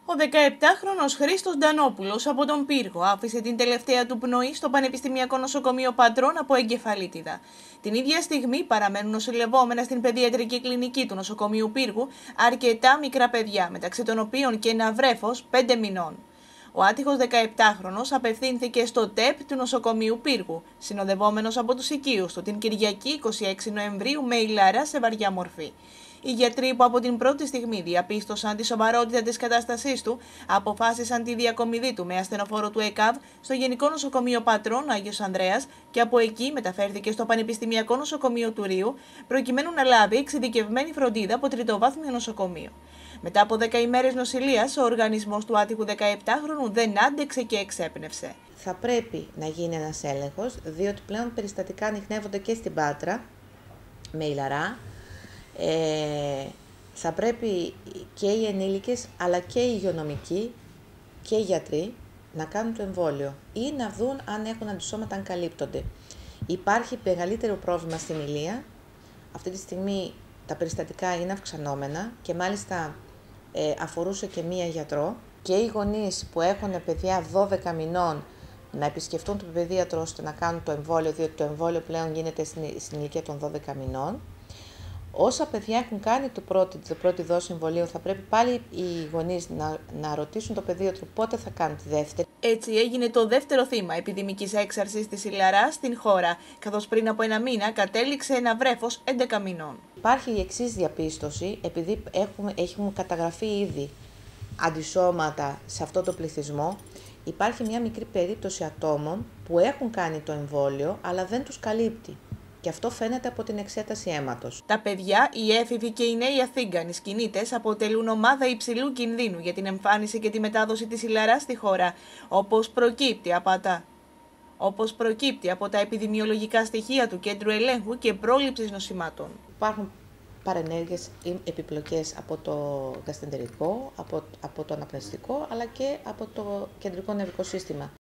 Ο 17χρονος Χρήστος Ντανόπουλος από τον Πύργο άφησε την τελευταία του πνοή στο Πανεπιστημιακό Νοσοκομείο Πατρών από εγκεφαλίτιδα. Την ίδια στιγμή παραμένουν νοσηλευόμενα στην παιδιατρική κλινική του νοσοκομείου Πύργου αρκετά μικρά παιδιά, μεταξύ των οποίων και ένα βρέφος 5 μηνών. Ο άτυχος 17χρονος απευθύνθηκε στο ΤΕΠ του νοσοκομείου Πύργου, συνοδευόμενος από τους οικείους του την Κυριακή 26 Νοεμβρίου με ηλαρά σε βαριά μορφή. Οι γιατροί που από την πρώτη στιγμή διαπίστωσαν τη σοβαρότητα της κατάστασής του, αποφάσισαν τη διακομιδή του με ασθενοφόρο του ΕΚΑΒ στο Γενικό Νοσοκομείο Πατρών Άγιος Ανδρέας και από εκεί μεταφέρθηκε στο Πανεπιστημιακό Νοσοκομείο του Ρίου, προκειμένου να λάβει εξειδικευμένη φροντίδα από τριτοβάθμιο νοσοκομείο. Μετά από 10 ημέρες νοσηλείας, ο οργανισμός του άτυχου 17χρονου δεν άντεξε και εξέπνευσε. Θα πρέπει να γίνει ένας έλεγχος, διότι πλέον περιστατικά ανιχνεύονται και στην Πάτρα με ηλαρά. Θα πρέπει και οι ενήλικες αλλά και οι υγειονομικοί και οι γιατροί να κάνουν το εμβόλιο ή να δουν αν έχουν αντισώματα, αν καλύπτονται. Υπάρχει μεγαλύτερο πρόβλημα στην Ηλία. Αυτή τη στιγμή τα περιστατικά είναι αυξανόμενα και μάλιστα αφορούσε και μία γιατρό. Και οι γονείς που έχουν παιδιά 12 μηνών να επισκεφτούν τον παιδίατρο ώστε να κάνουν το εμβόλιο, διότι το εμβόλιο πλέον γίνεται στην ηλικία των 12 μηνών. Όσα παιδιά έχουν κάνει το πρώτη δόση εμβολίου, θα πρέπει πάλι οι γονείς να ρωτήσουν το παιδίατρο πότε θα κάνουν τη δεύτερη. Έτσι έγινε το δεύτερο θύμα επιδημικής έξαρσης της ηλαράς στην χώρα, καθώς πριν από ένα μήνα κατέληξε ένα βρέφος 11 μηνών. Υπάρχει η εξής διαπίστωση, επειδή έχουμε καταγραφεί ήδη αντισώματα σε αυτό το πληθυσμό, υπάρχει μια μικρή περίπτωση ατόμων που έχουν κάνει το εμβόλιο, αλλά δεν τους καλύπτει. Και αυτό φαίνεται από την εξέταση αίματος. Τα παιδιά, οι έφηβοι και οι νέοι αθήγανοι κινήτες αποτελούν ομάδα υψηλού κινδύνου για την εμφάνιση και τη μετάδοση της ηλαράς στη χώρα, όπως προκύπτει από τα επιδημιολογικά στοιχεία του Κέντρου Ελέγχου και Πρόληψης Νοσημάτων. Υπάρχουν παρενέργειες ή επιπλοκές από το γαστρεντερικό, από το αναπνευστικό, αλλά και από το κεντρικό νευρικό σύστημα.